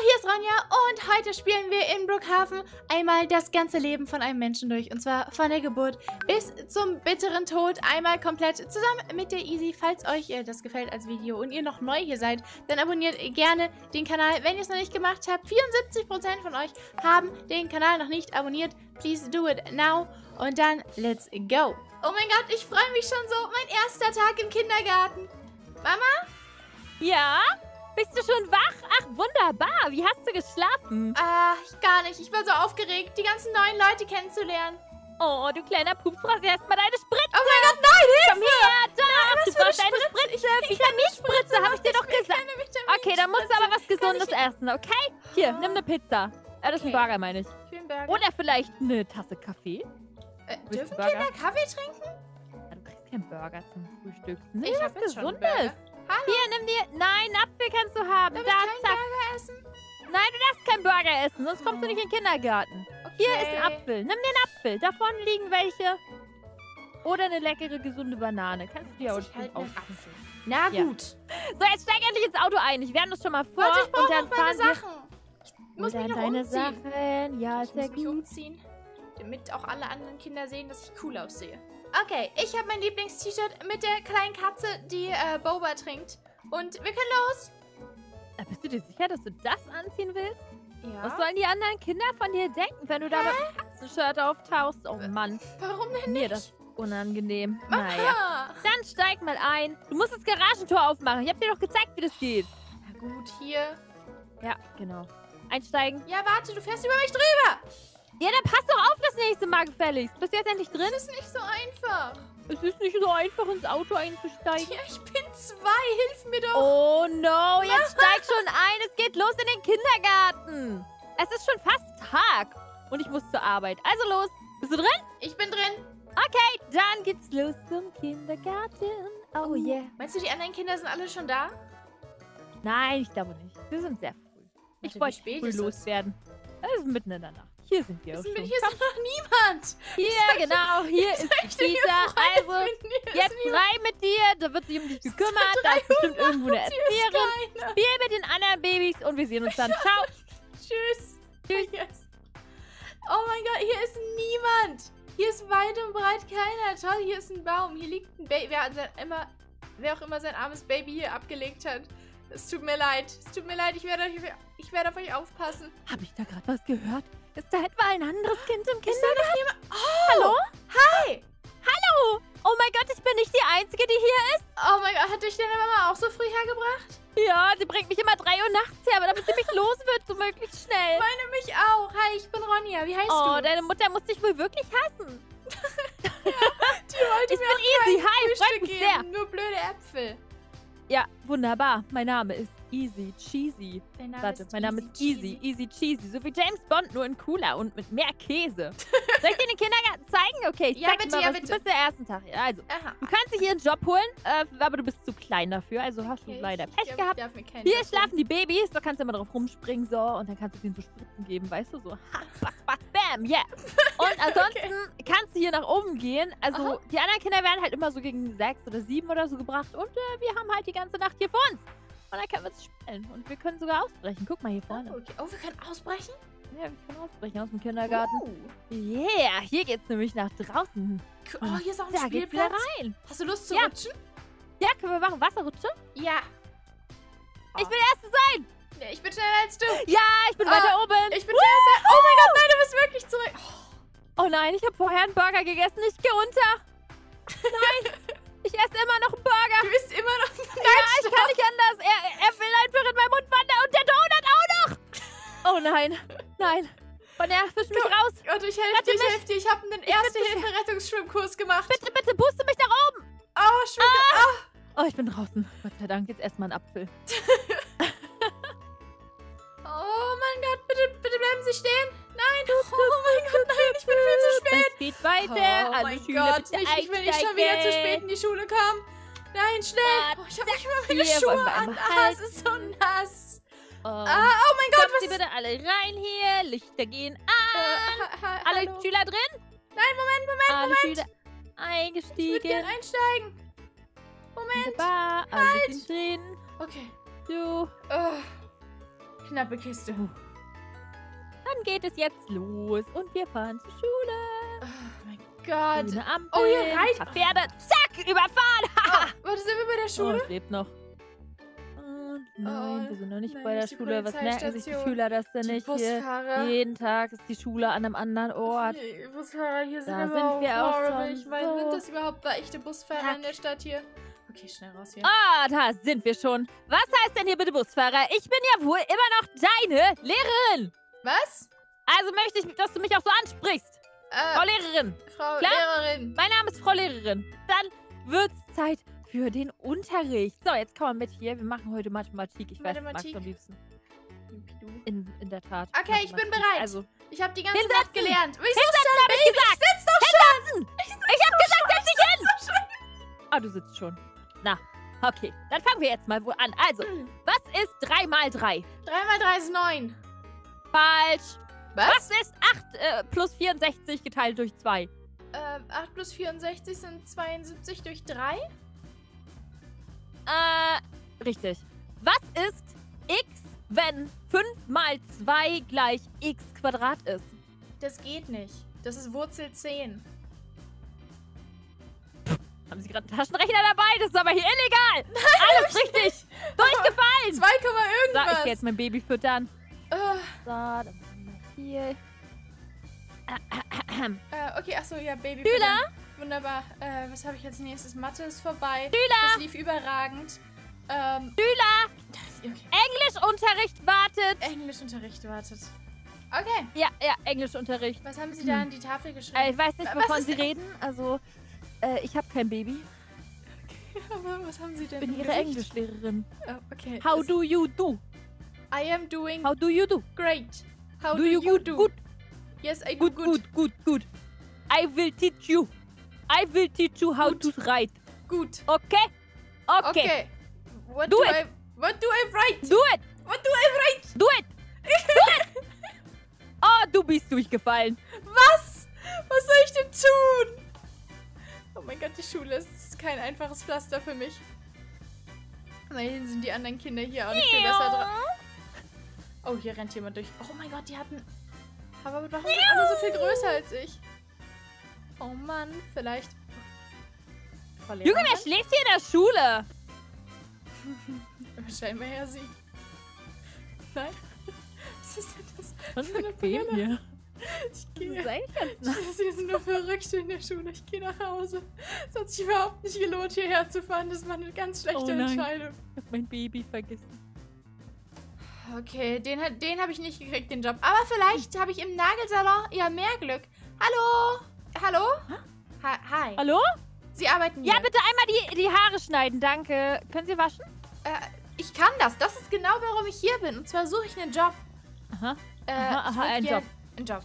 hier ist Ronja und heute spielen wir in Brookhaven einmal das ganze Leben von einem Menschen durch. Und zwar von der Geburt bis zum bitteren Tod. Einmal komplett zusammen mit der Easy. Falls euch das gefällt als Video und ihr noch neu hier seid, dann abonniert gerne den Kanal, wenn ihr es noch nicht gemacht habt. 74% von euch haben den Kanal noch nicht abonniert. Please do it now. Und dann, let's go. Oh mein Gott, ich freue mich schon so. Mein erster Tag im Kindergarten. Mama? Ja? Bist du schon wach? Ach, wunderbar. Wie hast du geschlafen? Gar nicht. Ich war so aufgeregt, die ganzen neuen Leute kennenzulernen. Oh, du kleiner Pups, brauchst erstmal deine Spritze. Oh mein Gott, nein, Hilfe! Komm her, doch, Nein, du brauchst eine Spritze. Vitaminspritze, habe ich dir doch gesagt. Okay, dann musst du aber was Gesundes essen, okay? Hier, nimm eine Pizza. Das ist ein Burger, meine ich. Ich will einen Burger. Oder vielleicht eine Tasse Kaffee. Dürfen Burger? Kinder Kaffee trinken? Ja, du kriegst keinen Burger zum Frühstück. Nimm Ich was hab jetzt schon einen Gesundes. Burger. Hallo? Hier, nimm dir... Nein, einen Apfel kannst du haben. Darf Da, ich keinen zack. Burger essen? Nein, du darfst keinen Burger essen, sonst kommst du nicht in den Kindergarten. Okay. Hier ist ein Apfel. Nimm den Apfel. Davon liegen welche. Oder eine leckere, gesunde Banane. Kannst du dir auch Ich halt auch einen Apfel. Na Ja. gut. So, jetzt steig endlich ins Auto ein. Ich wärme das schon mal vor. Warte, ich brauche und dann noch meine fahren wir... Sachen. Ich muss mich Dann noch deine umziehen. Sachen. Ja, Ich sehr muss mich gut. umziehen, damit auch alle anderen Kinder sehen, dass ich cool aussehe. Okay, ich habe mein Lieblings-T-Shirt mit der kleinen Katze, die Boba trinkt. Und wir können los. Bist du dir sicher, dass du das anziehen willst? Ja. Was sollen die anderen Kinder von dir denken, wenn du da mit einem Katzenshirt auftauchst? Oh Mann, Warum denn mir nicht? das ist unangenehm. Naja. Aha. Dann steig mal ein. Du musst das Garagentor aufmachen. Ich hab dir doch gezeigt, wie das geht. Na gut, hier. Ja, genau. Einsteigen. Ja, warte, du fährst über mich drüber. Ja, dann pass doch auf das nächste Mal gefälligst. Bist du jetzt endlich drin? Das ist nicht so einfach. Es ist nicht so einfach, ins Auto einzusteigen. Ja, ich bin 2. Hilf mir doch. Oh no, jetzt steig schon ein. Es geht los in den Kindergarten. Es ist schon fast Tag. Und ich muss zur Arbeit. Also los. Bist du drin? Ich bin drin. Okay, dann geht's los zum Kindergarten. Oh yeah. Meinst du, die anderen Kinder sind alle schon da? Nein, ich glaube nicht. Wir sind sehr früh. Ich Warte, wollte wie spät früh ist es? loswerden. Es ist mitten in der Nacht. Hier sind wir auch schon. Hier ist noch niemand. Hier, genau. Hier ist die Kita. Also, jetzt niemand. frei mit dir. Da wird sich um dich gekümmert. Da ist bestimmt irgendwo eine Erzieherin. Keiner. Spiel mit den anderen Babys und wir sehen uns dann. Ciao. Tschüss. Tschüss. Yes. Oh mein Gott, hier ist niemand. Hier ist weit und breit keiner. Toll, hier ist ein Baum. Hier liegt ein Baby. Wer auch immer sein armes Baby hier abgelegt hat. Es tut mir leid. Es tut mir leid. Ich werde auf euch aufpassen. Habe ich da gerade was gehört? Ist da etwa ein anderes Kind im Ist da Kindergarten? noch jemand? Oh, Hallo? hi. Hallo? Oh mein Gott, ich bin nicht die Einzige, die hier ist. Oh mein Gott, hat dich deine Mama auch so früh hergebracht? Ja, sie bringt mich immer 3 Uhr nachts her, aber damit sie mich los wird, so möglichst schnell. Meine mich auch. Hi, ich bin Ronja. Wie heißt Oh, du? deine Mutter muss dich wohl wirklich hassen. Die wollte Ich mir bin auch Easy. kein Hi, freut Frühstück mich geben. sehr. Nur blöde Äpfel. Ja, wunderbar. Mein Name ist Easy Cheesy. Dein Name Warte, ist mein Name ist Easy. Easy Cheesy. So wie James Bond, nur in cooler und mit mehr Käse. Soll ich dir den Kindergarten zeigen? Okay, ich Ja, zeig bitte, dir mal ja, was. bitte. Du bist der ersten Tag. Also, Aha. du kannst dir hier einen Job holen, aber du bist zu klein dafür. Also hast du Okay, leider ich Pech glaub, gehabt. Ich darf mir keinen Hier Job schlafen die Babys, da kannst du immer drauf rumspringen, so, und dann kannst du denen so Spritzen geben, weißt du, so, ha, batz, batz, bam, yeah. Und ansonsten kannst du hier nach oben gehen, also Aha. die anderen Kinder werden halt immer so gegen 6 oder 7 oder so gebracht und wir haben halt die ganze Nacht hier vor uns. Und dann können wir es spielen und wir können sogar ausbrechen. Guck mal hier vorne. Okay. Oh, wir können ausbrechen? Ja, wir können ausbrechen aus dem Kindergarten. Oh. Yeah, hier geht's nämlich nach draußen. Oh, hier ist auch ein Da geht's wieder Spielplatz. rein. Hast du Lust zu Ja. rutschen? Ja, können wir machen Wasserrutsche? Ja. Ich will Erste sein. Ja, ich bin schneller als du. Ja, ich bin weiter oben. Ich bin schneller. Oh mein Gott, nein, du bist wirklich zurück. Oh nein, ich habe vorher einen Burger gegessen. Ich gehe unter. Nein, ich esse immer noch einen Burger. Du bist immer noch... Ja, ich kann nicht anders. Er will einfach in meinen Mund wandern und der Donut auch noch. Oh nein, nein. Bonner, fisch mich raus. Gott, ich helfe dir, ich helfe dir. Ich habe einen Erste-Hilfe-Rettungsschwimmkurs gemacht. Bitte, bitte, puste mich nach oben. Oh, Schwimmen. Oh, ich bin draußen. Gott sei Dank, jetzt erstmal einen Apfel. Oh mein Gott, bitte, bitte bleiben Sie stehen. Nein, oh mein Gott, nein, ich bin viel zu spät. Es geht weiter. Oh Alle mein Schüler Gott, bitte ich will nicht schon wieder zu spät in die Schule kommen. Nein, schnell. Oh, ich habe nicht mal meine Hier Schuhe wollen wir an. einmal Ah, es ist so nass. Oh Oh mein Gott, Kommt was Sie ist... bitte alle rein hier. Lichter gehen an. Alle hallo. Schüler drin? Nein, Moment. Alle Schüler Ich würde eingestiegen. gerne einsteigen. Moment. Wunderbar. Alle sind drin. Okay. So. Oh. knappe Kiste. Dann geht es jetzt los und wir fahren zur Schule. Oh mein Gott. Grüne Ampel, Oh, ihr reicht. paar Pferde, zack, überfahren. Warte, sind wir bei der Oh, Schule? es lebt noch. Und nein, wir sind noch nicht nein, bei der das ist die Schule. Was merken sich die Polizeistation. Schüler das denn Die nicht? Hier, Busfahrer. jeden Tag ist die Schule an einem anderen Ort. Die Busfahrer hier sind Da aber sind wir auch horrible. schon Ich meine, so. sind das überhaupt echte Busfahrer Zack. in der Stadt hier? Okay, schnell raus hier. Ah, da sind wir schon. Was heißt denn hier bitte Busfahrer? Ich bin ja wohl immer noch deine Lehrerin. Was? Also möchte ich, dass du mich auch so ansprichst. Frau Lehrerin. Frau Klar? Lehrerin. Mein Name ist Frau Lehrerin. Dann wird's Zeit für den Unterricht. So, jetzt komm mal mit hier. Wir machen heute Mathematik. Ich weiß, du magst Mathematik. am liebsten. In der Tat. Okay, ich bin Mathematik. bereit. Also, Ich habe die ganze Hinsetzen. Nacht gelernt. Wieso hinsetzen, hab ich Baby? gesagt. Sitz doch schon! Ich hab gesagt, setz dich hin! Ah, du sitzt schon. Na, okay. Dann fangen wir jetzt mal wohl an. Also, was ist 3 mal 3? 3 mal 3 ist 9. Falsch. Was? Was ist 8 plus 64 geteilt durch 2? 8 plus 64 sind 72 durch 3. Richtig. Was ist x, wenn 5 mal 2 gleich x Quadrat ist? Das geht nicht. Das ist Wurzel 10. Haben Sie gerade einen Taschenrechner dabei? Das ist aber hier illegal. Alles richtig. Durchgefallen. 2, So, irgendwas. ich gehe jetzt mein Baby füttern. Äh, So, dann machen wir hier. okay, achso, ja, Baby. Schüler? Wunderbar. Was habe ich als nächstes? Mathe ist vorbei. Schüler? Das lief überragend. Schüler, Okay. Englischunterricht wartet. Englischunterricht wartet. Okay. Ja, Englischunterricht. Was haben Sie da an die Tafel geschrieben? Ich weiß nicht, Was wovon ist Sie denn- reden. Also, ich habe kein Baby. Aber was haben Sie denn Ich bin im Ihre Gesicht? Englischlehrerin. Oh, okay. How do you do? I am doing How do you do? great. How Do you good? do? Good. Yes, I do Good, good, good, good. I will teach you. I will teach you how Gut. to write. Gut. Okay? Okay. Okay. What Do do it. what do I write? Do it. What do I write? Do it. Do it. Oh, du bist durchgefallen. Was? Was soll ich denn tun? Oh mein Gott, die Schule ist kein einfaches Pflaster für mich. Immerhin sind die anderen Kinder hier auch nicht viel besser dran. Oh, hier rennt jemand durch. Oh mein Gott, die hatten... Aber warum sind alle so viel größer als ich? Oh Mann, vielleicht... Frau Junge, wer Lehrerin? schläft hier in der Schule? Scheinbar ja sie. Nein? Was ist denn das? Was für eine bequem Brille? hier. Ich gehe... Das ist eigentlich ganz nice. Sie sind nur Verrückte in der Schule. Ich gehe nach Hause. Es hat sich überhaupt nicht gelohnt, hierher zu fahren. Das war eine ganz schlechte Oh nein. Entscheidung. Ich hab mein Baby vergessen. Okay, den habe ich nicht gekriegt, den Job. Aber vielleicht habe ich im Nagelsalon ja mehr Glück. Hallo? Hallo? Hi. Hallo? Sie arbeiten hier. Ja, bitte einmal die Haare schneiden, danke. Können Sie waschen? Ich kann das. Das ist genau, warum ich hier bin. Und zwar suche ich einen Job. Aha. Ich aha, würd einen gern- Job. Einen Job.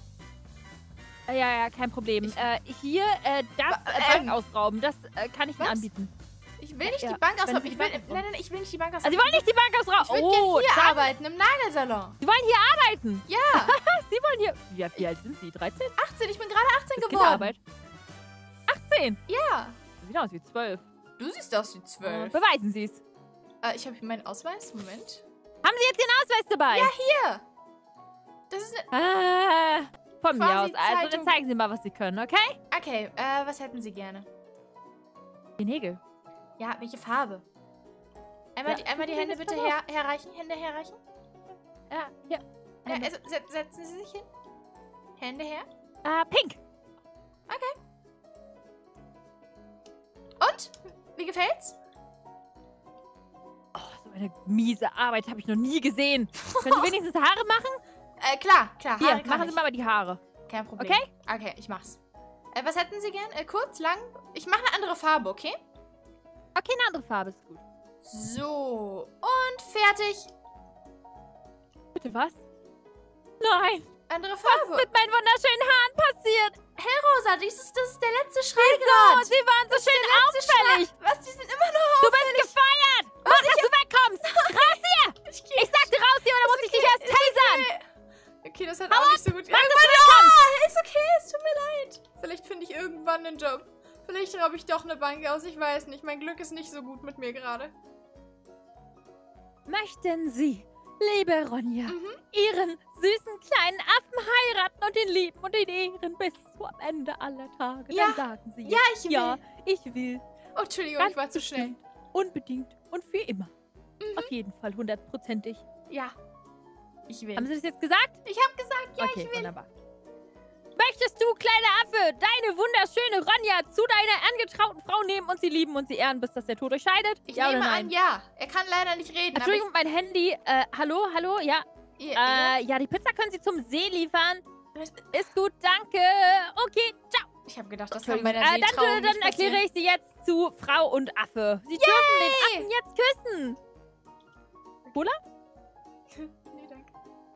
Ja, kein Problem. Hier, das Bank ausrauben, das kann ich Ihnen was? anbieten. Ich will nicht Ja, die Bank wenn ausrauben. Sie Ich die will, Bank nein, ich will nicht die Bank Also, ausrauben. Sie wollen nicht die Bank Ich ausrauben? würde Oh, gerne hier dann- arbeiten, im Nagelsalon. Sie wollen hier arbeiten? Ja, Sie wollen hier... Ja, wie alt sind Sie? 13? 18. Ich bin gerade 18 Das ist geworden. Kinderarbeit. 18? Ja. Sieht aus wie 12. Du siehst aus wie 12. Beweisen Sie es. Ich habe hier meinen Ausweis. Moment. Haben Sie jetzt Ihren Ausweis dabei? Ja, hier. Das ist eine... Von mir Quasi aus. Also, dann Zeitung. zeigen Sie mal, was Sie können, okay? Okay, was hätten Sie gerne? Die Nägel. Ja, welche Farbe? Einmal, Ja, einmal die gucken Sie Hände das bitte mal herreichen. Hände herreichen. Ja, hier. Ja, also, setzen Sie sich hin. Hände her. Pink. Und? Wie gefällt's? Oh, so eine miese Arbeit habe ich noch nie gesehen. Können Sie wenigstens Haare machen? Klar. Hier, Haare kann machen ich. Sie mal die Haare. Kein Problem. Okay? Okay, ich mach's. Was hätten Sie gern? Kurz, lang? Ich mache eine andere Farbe, okay? Okay, eine andere Farbe ist gut. So. Und fertig. Bitte was? Nein. Andere Was ist Farbe. mit meinen wunderschönen Haaren passiert? Rosa, das ist der letzte Oh, Schreigrad. Sie waren so schön auffällig. Was? Die sind immer noch Du bist gefeiert. Mach, dass du wegkommst. Raus hier. Ich geh. Ich sagte raus hier, oder muss ich dich erst tasern? Okay, das hat auch nicht so gut... Mach, dass du wegkommst. Ist okay, es tut mir leid. Vielleicht finde ich irgendwann einen Job. Vielleicht raube ich doch eine Bank aus, ich weiß nicht. Mein Glück ist nicht so gut mit mir gerade. Möchten Sie liebe Ronja, ihren süßen kleinen Affen heiraten und ihn lieben und ihn ehren bis zum Ende aller Tage. Ja. Dann sagen sie, Ja, ich will. ja, ich will. Oh, Entschuldigung, Ganz ich war zu schnell. bestimmt, unbedingt und für immer. Auf jeden Fall, 100%ig. Ja, ich will. Haben Sie das jetzt gesagt? Ich habe gesagt, ja, Okay, ich will. wunderbar. Möchtest du, kleiner Affe, deine wunderschöne Ronja zu deiner angetrauten Frau nehmen und sie lieben und sie ehren, bis dass der Tod euch scheidet? Ich Ja oder nehme nein? an, ja. Er kann leider nicht reden. Entschuldigung, mein Handy. Hallo, ja. Ja. Ja, die Pizza können Sie zum See liefern. Was? Ist gut, danke. Okay, ciao. Ich habe gedacht, das kann bei der Dann Seetrauung nicht erkläre passieren. ich Sie jetzt zu Frau und Affe. Sie dürfen den Affen jetzt küssen. Cola? Nee, danke.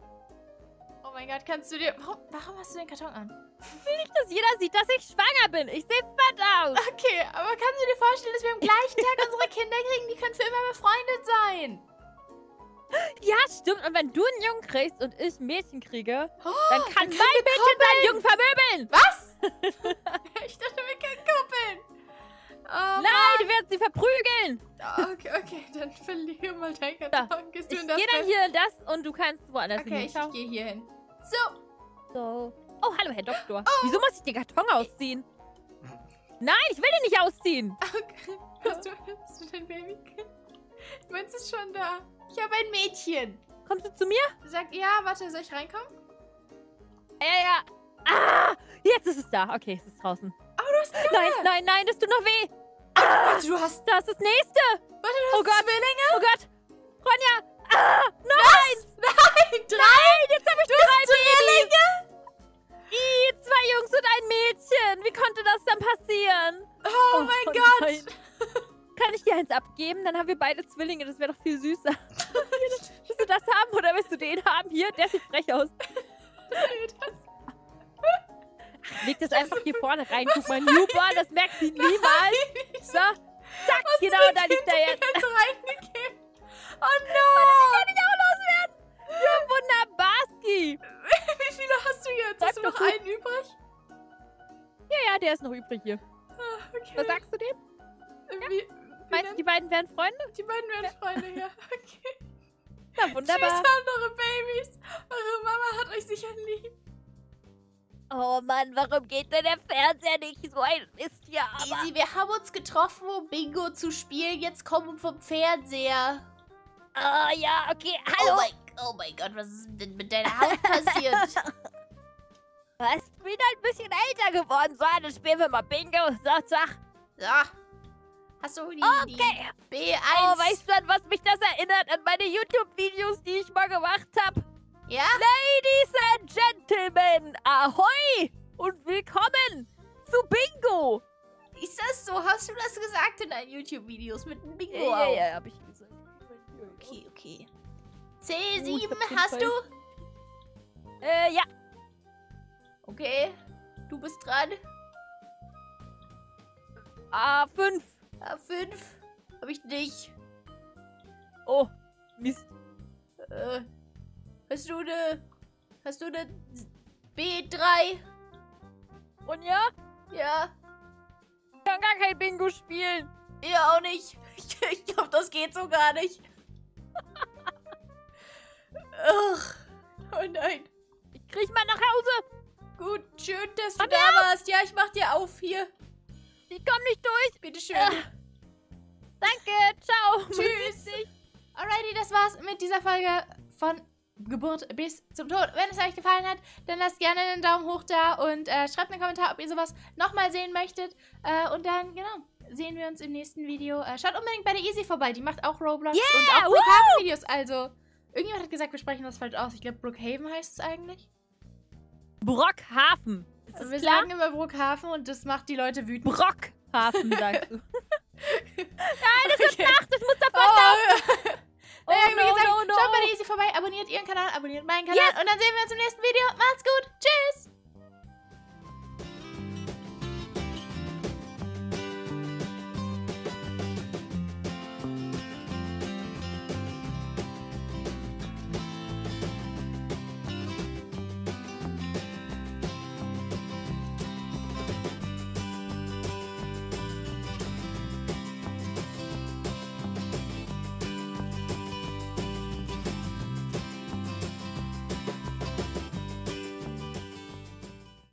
Oh mein Gott, kannst du dir... Warum hast du den Karton an? Nicht, dass jeder sieht, dass ich schwanger bin. Ich sehe fett aus. Okay, aber kannst du dir vorstellen, dass wir am gleichen Tag unsere Kinder kriegen? Die können für immer befreundet sein. Ja, stimmt. Und wenn du einen Jungen kriegst und ich ein Mädchen kriege, Oh, dann kann mein Mädchen deinen Jungen vermöbeln. Was? Ich dachte, wir können kuppeln. Oh, Nein, die werden sie verprügeln. Mann. Okay, dann verliere mal deinen Karton. Gehst du Ich in das gehe dann Bett? hier in das und du kannst woanders Okay, hin. ich gehe hier hin. So. So. Oh, hallo, Herr Doktor. Wieso muss ich den Karton ausziehen? Nein, ich will den nicht ausziehen. Okay. Hast du dein Baby? Meins ist schon da. Ich habe ein Mädchen. Kommst du zu mir? Sag, ja, warte, soll ich reinkommen? Ja. Ah, jetzt ist es da. Okay, es ist draußen. Oh, du hast einen Nein, das tut noch weh. Warte, du hast... Das ist das nächste. Warte, du hast Oh Gott. Zwillinge? Oh Gott. Ronja. Nein. Nein, Nein, jetzt habe ich Du 3 hast Babys. 2 Jungs und ein Mädchen. Wie konnte das dann passieren? Oh mein Gott. Nein. Kann ich dir eins abgeben? Dann haben wir beide Zwillinge. Das wäre doch viel süßer. Willst du das haben oder willst du den haben? Hier, der sieht frech aus. Leg das einfach hier vorne rein. Guck mal, Newborn, das merkt sie niemals. So, zack, genau, da liegt er jetzt. reingegeben. Oh no. Kann ich auch loswerden? Ja, wunderbarski. Wie viele hast du jetzt? Hast du noch einen übrig? Ja, der ist noch übrig hier. Ah, okay. Was sagst du dem? Wie Meinst du, die beiden wären Freunde? die beiden werden Freunde, ja. Okay. Na, wunderbar. Tschüss, andere Babys. Eure Mama hat euch sicher lieb. Oh Mann, warum geht denn der Fernseher nicht so ein Mist hier? Easy, wir haben uns getroffen, um Bingo zu spielen. Jetzt kommen wir vom Fernseher. Oh ja, okay, hallo. Oh mein Gott, was ist denn mit deiner Haut passiert? Was? Ich bin ein bisschen älter geworden. So, dann spielen wir mal Bingo. So, zack. So. Hast du die Okay. B1? Oh, weißt du, an was mich das erinnert? An meine YouTube-Videos, die ich mal gemacht habe. Ja? Ladies and Gentlemen, ahoi und willkommen zu Bingo. Ist das so? Hast du das gesagt in deinen YouTube-Videos mit dem Bingo Ja, auch? hab ich gesagt. Okay. Ich C7 hab den hast Fall. du? Ja. Okay. Du bist dran. A5. A5. Hab ich nicht. Oh, Mist. Hast du eine B3? Und ja, Ja. ich kann gar kein Bingo spielen. Ja, auch nicht. Ich glaube, das geht so gar nicht. Ach. Oh nein. Ich krieg mal nach Hause. Gut, schön, dass du Mach da mir warst. Ja, ich mach dir auf hier. Ich komm nicht durch. Bitteschön. Danke, ciao. Tschüss. Alrighty, das war's mit dieser Folge von Geburt bis zum Tod. Wenn es euch gefallen hat, dann lasst gerne einen Daumen hoch da und schreibt einen Kommentar, ob ihr sowas nochmal sehen möchtet. Und dann, genau, sehen wir uns im nächsten Video. Schaut unbedingt bei der Easy vorbei. Die macht auch Roblox und auch Brookhaven-Videos. Also, irgendjemand hat gesagt, wir sprechen das falsch aus. Ich glaube, Brookhaven heißt es eigentlich. Brockhafen. Ist das Wir klar? sagen immer Brookhaven und das macht die Leute wütend. Brockhafen, sagst du. Nein, das ist Nacht, ich muss davon laufen. Oh, naja, wie gesagt, no. schaut bei der Easy vorbei, abonniert ihren Kanal, abonniert meinen Kanal und dann sehen wir uns im nächsten Video. Macht's gut. Tschüss.